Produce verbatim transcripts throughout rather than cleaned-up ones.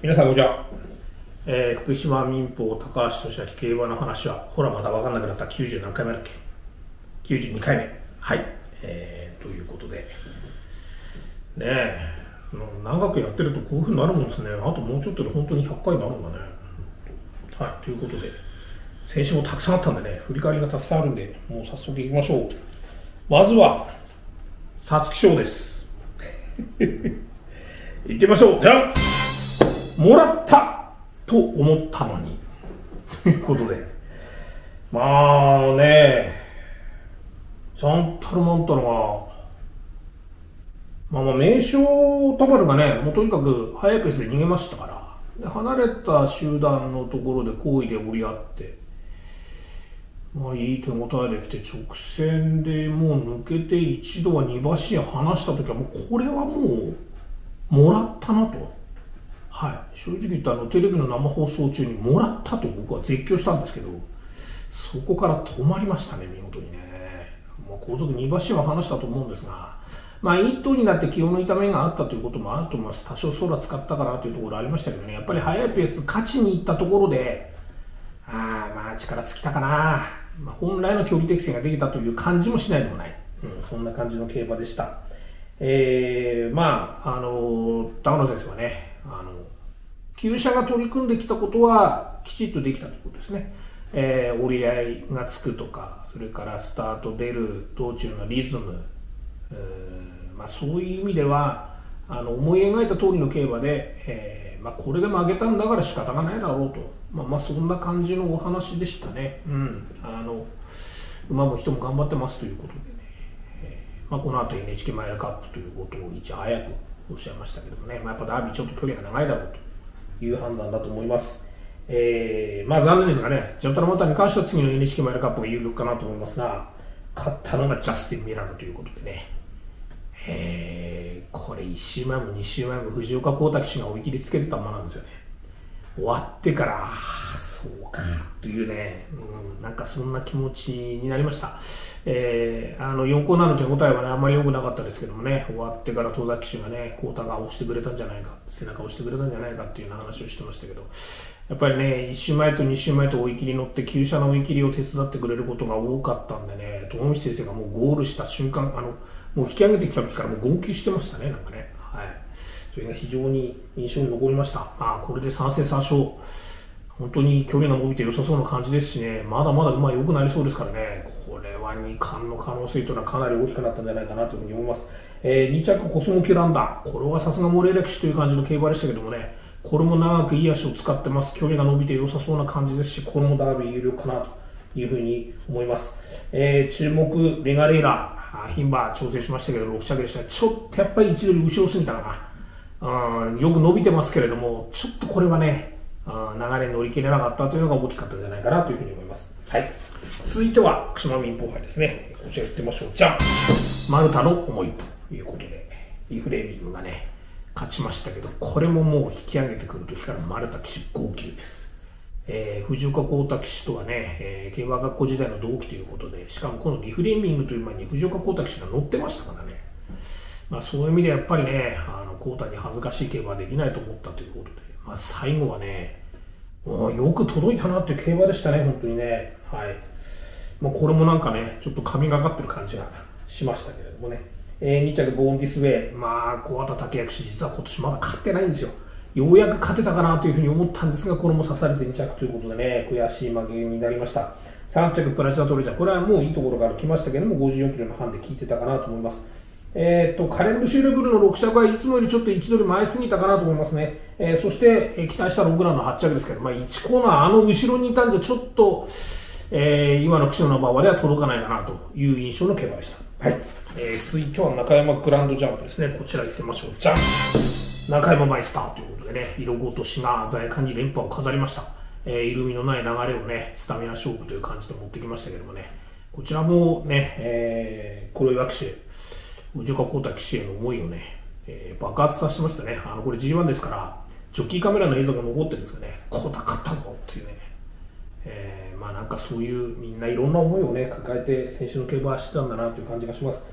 皆さんこんにちは、えー、福島民放高橋俊明競馬の話はほらまた分かんなくなったきゅうじゅう何回目だっけきゅうじゅうにかいめはい、えー、ということでねえ長くやってるとこういう風になるもんですね。あともうちょっとで本当にひゃっかいになるんだね。はいということで先週もたくさんあったんでね振り返りがたくさんあるんでもう早速いきましょう。まずは皐月賞です行ってみましょう。じゃあもらったと思ったのにということでまあねちゃんたるもんたのがまあまあ名称たまるがねもうとにかく速いペースで逃げましたからで離れた集団のところで好意で折り合ってまあいい手応えできて直線でもう抜けて一度はに馬身離した時はもうこれはもうもらったなと。はい、正直言ってあのテレビの生放送中にもらったと僕は絶叫したんですけどそこから止まりましたね見事にね。もう後続に馬身は離したと思うんですがまあいっ頭になって気を抜いた面があったということもあると思います。多少空使ったかなというところありましたけどねやっぱり速いペース勝ちにいったところでああまあ力尽きたかな、まあ、本来の距離適性ができたという感じもしないでもない、うん、そんな感じの競馬でした。えー、まああの高野先生はねあの厩舎が取り組んできたことはきちっとできたということですね。えー、折り合いがつくとかそれからスタート出る道中のリズム、えーまあ、そういう意味ではあの思い描いた通りの競馬で、えーまあ、これで負けたんだから仕方がないだろうと、まあ、まあそんな感じのお話でしたね。うん、あの馬も人も頑張ってますということでね、えーまあ、この後 エヌエイチケー マイルカップということをいち早くおっしゃいましたけどもね、まあ、やっぱダービーちょっと距離が長いだろうという判断だと思います。えー、まあ残念ですがね、ジャンタラモーターに関しては次の エヌエイチケー マイルカップが有力かなと思いますが、勝ったのがジャスティン・ミラノということでね、えー、これいち周前もに周前も藤岡幸太騎手が追い切りつけてた馬なんですよね。終わってから、そうかというね、うん、なんかそんな気持ちになりました。えー、あのよんコーナーの手応えはねあんまり良くなかったですけどもね終わってから戸崎騎手がね幸太が押してくれたんじゃないか背中を押してくれたんじゃないかっていうような話をしてましたけどやっぱりねいち周前とに周前と追い切り乗って厩舎の追い切りを手伝ってくれることが多かったんでね友道先生がもうゴールした瞬間あのもう引き上げてきた時からもう号泣してましたねなんかね、はい、それが非常に印象に残りました。まあこれでさん戦さん勝本当に距離が伸びて良さそうな感じですしねまだまだ馬良くなりそうですからねこれはに冠の可能性というのはかなり大きくなったんじゃないかなというふうに思います。えー、に着コスモキュランダこれはさすがモレーラ騎手という感じの競馬でしたけどもねこれも長くいい足を使ってます距離が伸びて良さそうな感じですしこれもダービー有力かなというふうに思います。えー、注目レガレーラ牝馬調整しましたけどろく着でしたちょっとやっぱり位置取り後ろすぎたかなうんよく伸びてますけれどもちょっとこれはね流れに乗り切れなかったというのが大きかったんじゃないかなというふうに思います。はい、続いては福島民放杯ですね。こちら行ってみましょう。じゃあマルタの思いということでリフレーミングがね勝ちましたけどこれももう引き上げてくる時からマルタ騎手号泣です。えー、藤岡幸太騎手とはね、えー、競馬学校時代の同期ということでしかもこのリフレーミングという馬に藤岡幸太騎手が乗ってましたからね、まあ、そういう意味でやっぱりねあの幸太に恥ずかしい競馬はできないと思ったということで、まあ、最後はねよく届いたなっていう競馬でしたね本当にね。はい、まあ、これもなんかねちょっと神がかってる感じがしましたけれどもね、えー、に着ボーンディスウェイまあ小畑武役士実は今年まだ勝ってないんですよ。ようやく勝てたかなというふうに思ったんですがこれも刺されてに着ということでね悔しい負けになりました。さん着プラチナトレジャーこれはもういいところから来ましたけどもごじゅうよんキロの半で効いてたかなと思います。えー、とカレンブシュレブルのろく着はいつもよりちょっと位置取り前すぎたかなと思いますね。えー、そして、えー、期待したろくランのはち着ですけど、まあ、いちコーナーあの後ろにいたんじゃちょっと、えー、今の騎手の馬場では届かないかなという印象の競馬でした。はい、えー、続いては中山グランドジャンプですね。こちら行ってみましょう。じゃん中山マイスターということでね色ごとしが鮮やかに連覇を飾りました。えー、緩みのない流れをねスタミナ勝負という感じで持ってきましたけどもねこちらもね、えー、黒岩騎手藤岡幸太騎手への思いをね、えー、爆発させてましたね。あのこれ ジーワン ですからジョッキーカメラの映像が残ってるんですがね幸太勝ったぞっていうね、えー、まあなんかそういうみんないろんな思いをね抱えて選手の競馬をしてたんだなという感じがします。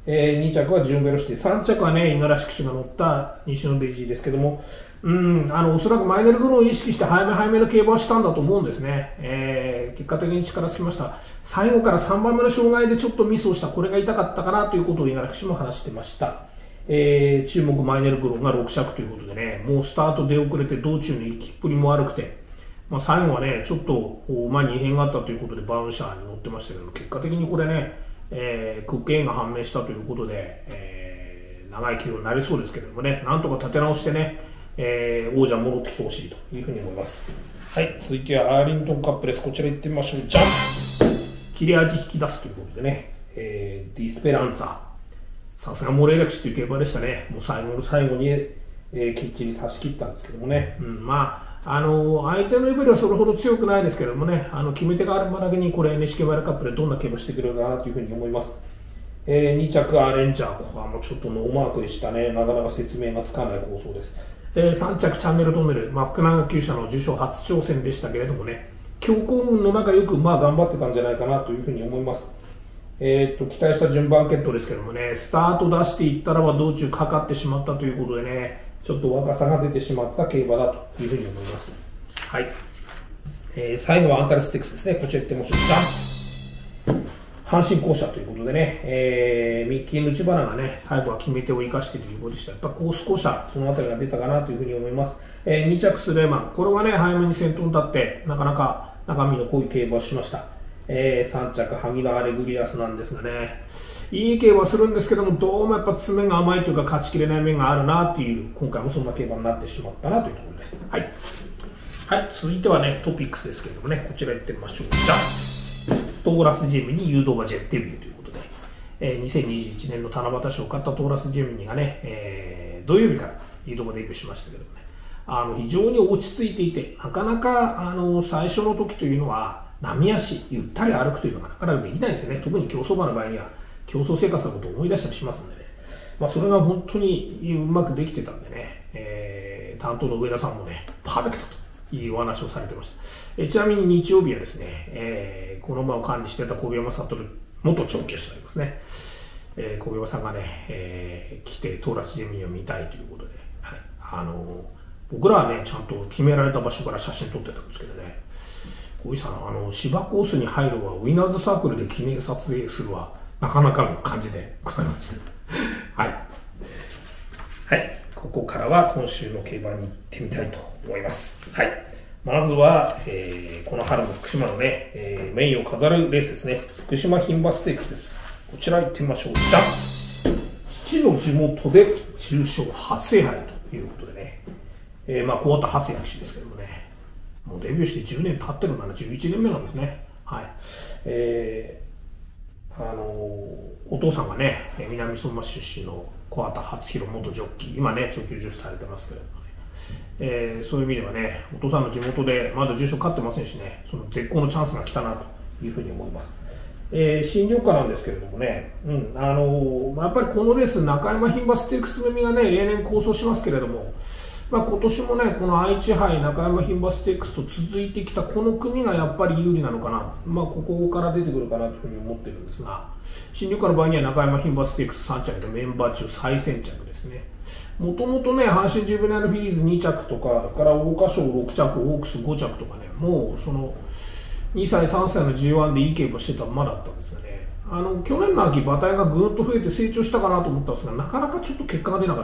えー、に着はジュンベロシティ、さん着はね、五十嵐騎手が乗った西野デイジーですけども、うん、あのおそらくマイネルグローを意識して早め早めの競馬をしたんだと思うんですね、えー、結果的に力つきました。最後からさんばんめの障害でちょっとミスをした、これが痛かったかなということを五十嵐騎手も話してました。えー、注目マイネルグローがろく着ということでね、もうスタート出遅れて道中の行きっぷりも悪くて、まあ、最後はねちょっと馬に異変があったということでバウンシャーに乗ってましたけど、結果的にこれね、えー、クックエインが判明したということで、えー、長い騎乗になりそうですけれどもね、なんとか立て直してね、えー、王者戻ってきてほしいというふうに思います。はい、続いてはアーリントンカップです。こちら行ってみましょう。じゃん、切れ味引き出すということでね、えー、ディスペランツァ、さすがモレイラ騎手という競馬でしたね。もう最後の最後に、えー、きっちり差し切ったんですけどもね、うん、まあ、あのー、相手のレベルはそれほど強くないですけどもね、あの決め手がある馬だけにこれ エヌエイチケー ワイルドカップでどんな競馬してくれるかなというふうに思います。えー、に着アレンジャー、ここはもうちょっとノーマークでしたね。なかなか説明がつかない構想です。えー、さん着チャンネルトンネル、まあ、福永厩舎の受賞初挑戦でしたけれどもね、強行運の中よくまあ頑張ってたんじゃないかなというふうに思います。えー、と期待した順番決闘ですけどもね、スタート出していったらば道中かかってしまったということでね、ちょっと若さが出てしまった競馬だというふうに思います。はい、えー、最後はアンタレステックスですね。こちら行ってみましょう。阪神校舎ということでね、えー、ミッキー・ヌチバナがね最後は決め手を生かしてということでした。やっぱコース校舎、そのあたりが出たかなというふうに思います。えー、に着スレーマン、これはね早めに先頭に立ってなかなか中身の濃い競馬をしました。えー、さん着ハギラ・アレグリアスなんですがね、いい競馬するんですけども、どうもやっぱ詰めが甘いというか勝ちきれない面があるなという、今回もそんな競馬になってしまったなというところです。はい、はい、続いてはねトピックスですけれどもね、こちら行ってみましょう。じゃあトーラスジェミニ誘導馬ジェットデビューということで、えー、にせんにじゅういちねんの七夕賞を勝ったトーラスジェミニがね、えー、土曜日から誘導馬デビューしましたけどもね、あの非常に落ち着いていて、なかなかあの最初の時というのは波足ゆったり歩くというのがなかなかできないですよね。特に競走馬の場合には競争生活のことを思い出したりしますんでね、まあ、それが本当にうまくできてたんでね、えー、担当の上田さんもねパーフェクトというお話をされてました。えちなみに日曜日はですね、えー、この馬を管理していた小宮山悟元調教師でありますね、えー、小宮山さんがね、えー、来てトーラスジェミニを見たいということで、はい、あのー、僕らはねちゃんと決められた場所から写真撮ってたんですけどね、小井さん、あの芝コースに入るはウィナーズサークルで記念撮影するはなかなかの感じでございましたはい、はい、ここからは今週の競馬に行ってみたいと思います。はい、まずは、えー、この春の福島のね、えー、メインを飾るレースですね。福島牝馬ステークスです。こちら行ってみましょう。じゃん、父の地元で重賞初制覇ということでね、えー、まあ小畑初役士ですけどもね、もうデビューしてじゅうねん経ってるならじゅういちねんめなんですね。はい、えー、あのー、お父さんがね南相馬出身の小畑初弘元ジョッキー、今ね長距離女子されてますけれどもね、えー、そういう意味ではねお父さんの地元でまだ重賞勝ってませんしね、その絶好のチャンスが来たなというふうに思います。えー、新緑花なんですけれどもね、うん、あのー、やっぱりこのレース中山牝馬ステークス組がね例年構想しますけれども、まあ、今年もねこの愛知杯中山牝馬ステークスと続いてきたこの組がやっぱり有利なのかな、まあ、ここから出てくるかなというふうに思ってるんですが、新緑花の場合には中山牝馬ステークスさん着でメンバー中最先着ですね。もともとね阪神ジュベナイルフィリーズに着とかから桜花賞ろく着、オークスご着とかね、もうそのにさいさんさいの ジーワン でいい競馬してた馬だったんですがね、あの去年の秋馬体がぐーっと増えて成長したかなと思ったんですが、なかなかちょっと結果が出なかった。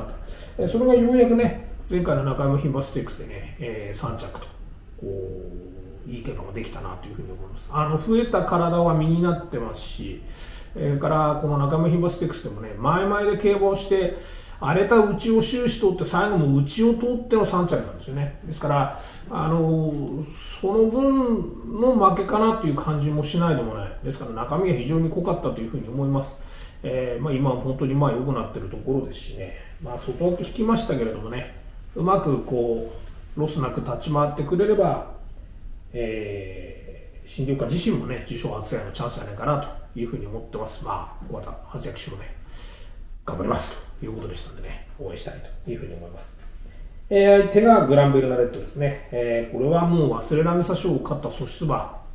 えそれがようやくね前回の中山牝馬ステークスでね、えー、さん着とこういい競馬ができたなというふうに思います。あの増えた体は身になってますし、それからこの中山牝馬ステークスでもね前々で競馬をして荒れた内を終始通って最後も内を通ってのさん着なんですよね。ですからあのその分の負けかなという感じもしないでもない。ですから中身が非常に濃かったというふうに思います。えーまあ、今は本当にまあ良くなっているところですしね、まあ、外枠引きましたけれどもね、うまくこうロスなく立ち回ってくれれば、えー、新緑花自身もね受賞初制覇のチャンスじゃないかなというふうに思ってます。まあ小畑初役手もね頑張りますということでしたのでね、応援したいというふうに思います。えー、相手がグランベルナレットですね。えー、これはもう忘れられさ賞を勝った素質馬、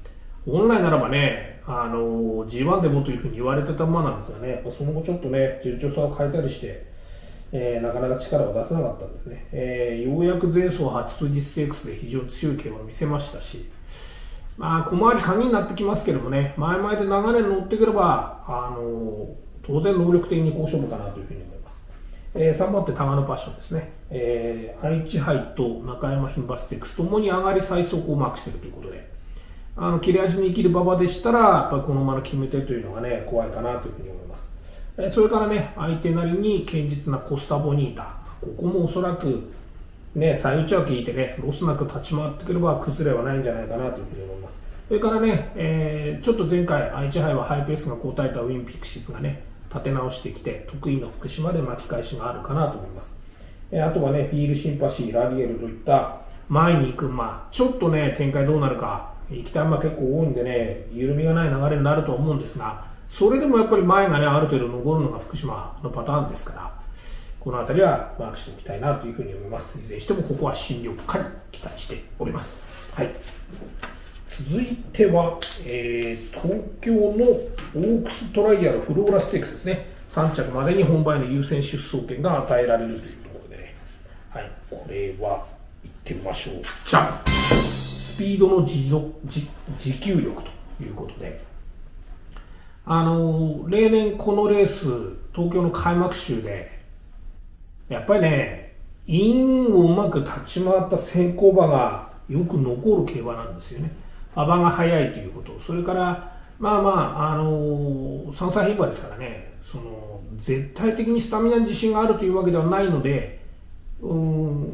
本来ならばね、あの ジーワン でもというふうに言われてた馬なんですがね、やっぱその後ちょっとね、順調さを変えたりして、えー、なかなか力を出せなかったんですね。えー、ようやく前走初筋ステークスで非常に強い競馬を見せましたし、まあ、小回り鍵になってきますけどもね、前々で流れに乗ってくれば、あの当然能力的に好勝負かなというふうに思います。えー、さんばん手、タガノパッションですね。えー、愛知杯と中山牝馬ステークスともに上がり最速をマークしているということで、あの切れ味に生きる馬場でしたら、やっぱりこの馬の決め手というのがね、怖いかなというふうに思います。えー、それからね、相手なりに堅実なコスタボニータ、ここもおそらく、ね、最内枠引いてね、ロスなく立ち回ってくれば崩れはないんじゃないかなというふうに思います。それからね、えー、ちょっと前回、愛知杯はハイペースが交代たウィンピクシスがね、立て直してきて、得意の福島で巻き返しがあるかなと思います。えー、あとはね、フィールシンパシー、ラリエルといった前に行く馬、ちょっとね、展開どうなるか、行きたい馬結構多いんでね、緩みがない流れになると思うんですが、それでもやっぱり前がね、ある程度残るのが福島のパターンですから、この辺りはマークしておきたいなというふうに思います。いずれにしてもここは新緑化に期待しております。はい。続いては、えー、東京のオークストライアルフローラステークスですね。さん着までに本馬への優先出走権が与えられるというところでね。はい。これは行ってみましょう。じゃあ、スピードの持続、持、持久力ということで。あのー、例年このレース、東京の開幕週で、やっぱりね、インをうまく立ち回った先行馬がよく残る競馬なんですよね。馬場が速いということ、それから、まあまあ、あのー、さんさい牝馬ですからね、その絶対的にスタミナに自信があるというわけではないので、うん、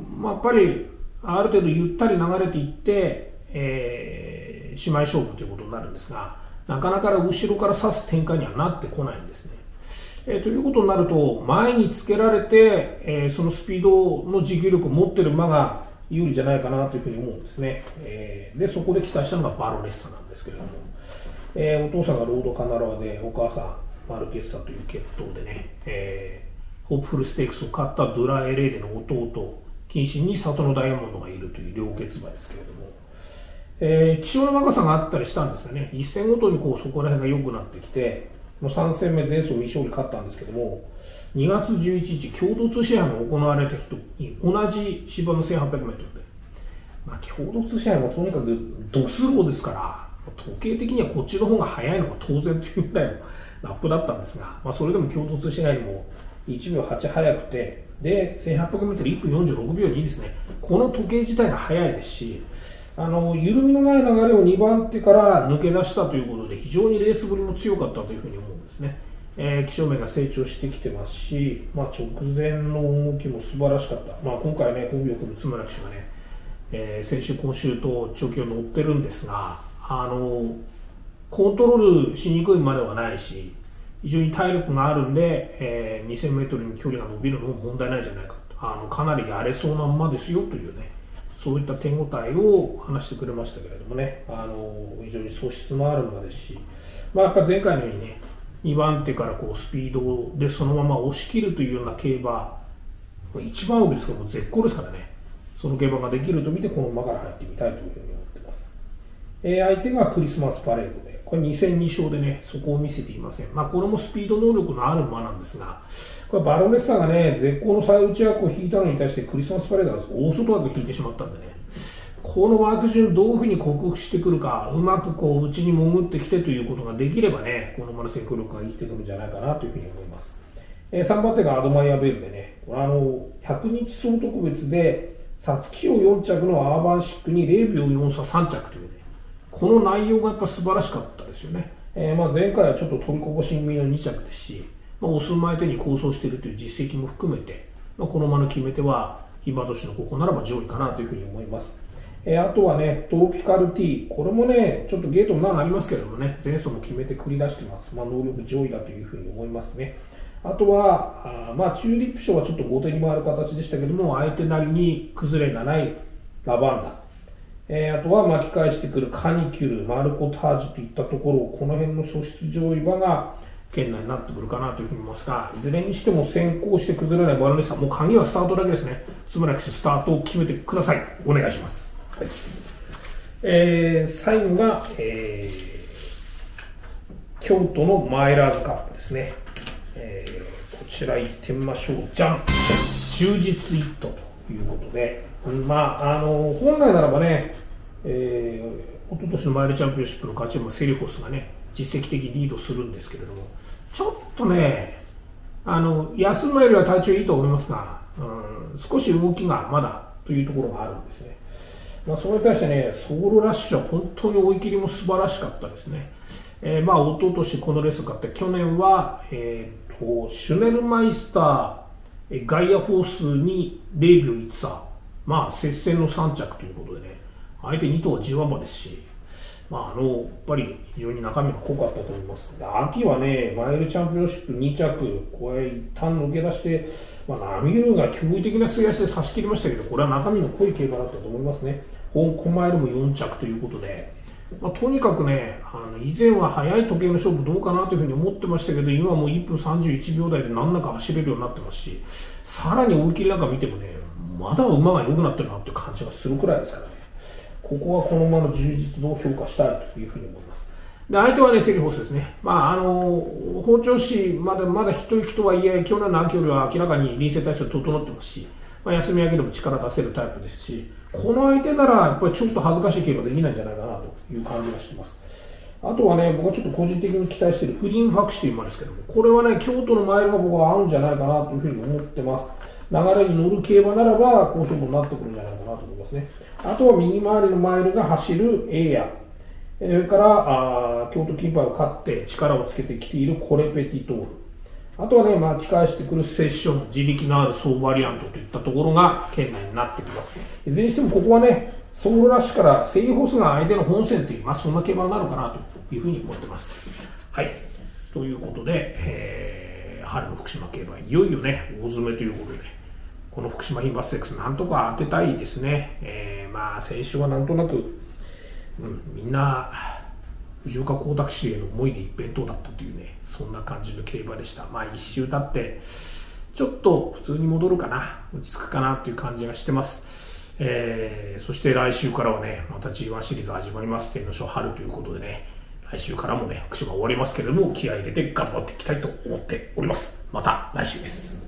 まあ、やっぱりある程度ゆったり流れていって、えー、姉妹勝負ということになるんですが、なかなか後ろから差す展開にはなってこないんですね。えー、ということになると、前につけられて、えー、そのスピードの持久力を持っている馬が有利じゃないかなというふうに思うんですね。えー、で、そこで期待したのがバロネッサなんですけれども、えー、お父さんがロードカナロアで、お母さんマルケッサという血統でね、えー、ホープフルステークスを勝ったドゥラエレーデの弟、近親に里のダイヤモンドがいるという両血馬ですけれども、えー、気象の若さがあったりしたんですがね、一戦ごとにこうそこら辺が良くなってきて、さん戦目前走未勝利勝ったんですけども、にがつじゅういちにち共同通信杯が行われた日と同じ芝の せんはっぴゃくメートル で、まあ、共同通信杯もとにかくドスローですから、時計的にはこっちの方が速いのが当然というぐらいのラップだったんですが、まあ、それでも共同通信杯よりもいちびょうはち速くて、で せんはっぴゃくメートルいっぷんよんじゅうろくびょうにですね、この時計自体が速いですし、あの緩みのない流れをにばん手から抜け出したということで、非常にレースぶりも強かったというふうに思うんですね。えー、気象面が成長してきてますし、まあ、直前の動きも素晴らしかった、まあ、今回ね、コンビを組む津村騎手がね、えー、先週、今週と長距離乗ってるんですが、あのコントロールしにくいまではないし、非常に体力があるんで、えー、にせんメートルに距離が伸びるのも問題ないじゃないかと、あのかなりやれそうな馬ですよというね、そういった手応えを話してくれましたけれどもね、あの非常に素質もある馬ですし、まあ、やっぱ前回のようにね、にばん手からこうスピードでそのまま押し切るというような競馬、いちばん奥ですけども絶好ですからね、その競馬ができると見て、この馬から入ってみたいというふうに思っています。えー、相手がクリスマスパレードで、これに戦に勝でね、そこを見せていません。まあ、これもスピード能力のある馬なんですが、これバロネッサがね、絶好の最内枠を引いたのに対して、クリスマスパレードが大外枠引いてしまったんでね、この枠順どういうふうに克服してくるか、うまくこう内に潜ってきてということができればね、この馬の先行力が生きてくるんじゃないかなというふうに思います。えー、さんばん手がアドマイヤベルでね、あのひゃくにち総特別で皐月賞よん着のアーバンシックにぜろびょうよん差さん着というね、この内容がやっぱ素晴らしかったですよね。えー、まあ前回はちょっと取りこぼし気味のに着ですし、まあ、オス馬相手に構想しているという実績も含めて、まあ、この馬の決め手は牝馬都市のここならば上位かなというふうに思います。えー、あとはね、トロピカル T、これもね、ちょっとゲートの難ありますけれどもね、前走も決めて繰り出してます。まあ、能力上位だというふうに思いますね。あとは、あまあ、チューリップ賞はちょっと後手に回る形でしたけども、相手なりに崩れがないラバンダ。えー、あとは巻き返してくるカニキュル、マルコタージュといったところ、この辺の素質上位馬が圏内になってくるかなというふうに思いますが、いずれにしても先行して崩れないバロネッサ、もう鍵はスタートだけですね。津村騎手、スタートを決めてください。お願いします。はい、 えー、最後が、えー、京都のマイラーズカップですね。えー、こちら行ってみましょう。じゃん、充実イットということで、まあ、あの本来ならばね、えー、一昨年のマイルチャンピオンシップの勝ち馬セリフォスがね、実績的にリードするんですけれども、ちょっとね、あの安馬よりは体調いいと思いますが、うん、少し動きがまだというところがあるんですね。まあ、それに対してね、ソウルラッシュは本当に追い切りも素晴らしかったですね。えー、まあ一昨年このレースを勝って、去年は、えー、とシュネルマイスター、ガイアフォースにゼロびょういち差、まあ接戦のさん着ということでね、相手に頭は ジーワン 馬ですし、まあ、あのやっぱり非常に中身が濃かったと思います。で、秋はね、マイルチャンピオンシップに着、これ一旦抜け出して、まあ、ナミルが驚異的な末脚で差し切りましたけど、これは中身の濃い競馬だったと思いますね。香港マイルもよん着ということで、まあ、とにかくね、あの以前は速い時計の勝負どうかなというふうに思ってましたけど、今はもういっぷんさんじゅういちびょう台で何らか走れるようになってますし、さらに追い切りなんか見てもね、まだ馬が良くなってるなっていう感じがするくらいですからね。ここはこの馬の充実度を評価したいというふうに思います。で、相手はね、セリフォスですね。まあ、あの包丁師、まだまだ一息とはいえ、去年の秋よりは明らかに臨戦態勢整ってますし、まあ、休み明けでも力出せるタイプですし、この相手ならやっぱりちょっと恥ずかしい競馬できないんじゃないかなという感じがしています。あとはね、僕はちょっと個人的に期待しているフリンファクシという馬ですけども、これはね、京都のマイルが僕は合うんじゃないかなというふうに思ってます。流れに乗る競馬ならば好勝負になってくるんじゃないかなと思いますね。あとは右回りのマイルが走るエイヤ、それからあ京都金杯を勝って力をつけてきているコレペティトール、あとはね、巻き返してくるセッション、自力のあるソーバリアントといったところが圏内になってきます。いずれにしてもここはね、ソウルラッシュからセイホスが相手の本戦という、まあ、そんな競馬になるかなというふうに思ってます。はい。ということで、えー、春の福島競馬、いよいよね、大詰めということで、この福島インバステックス、なんとか当てたいですね。えー、まあ、先週はなんとなく、うん、みんな、藤岡光沢氏への思いで一辺倒だったというね、そんな感じの競馬でした。まあ一周経ってちょっと普通に戻るかな、落ち着くかなという感じがしてます。えー、そして来週からはね、また ジーワン シリーズ始まります。天皇賞春ということでね、来週からもね、福島終わりますけれども、気合い入れて頑張っていきたいと思っております。また来週です。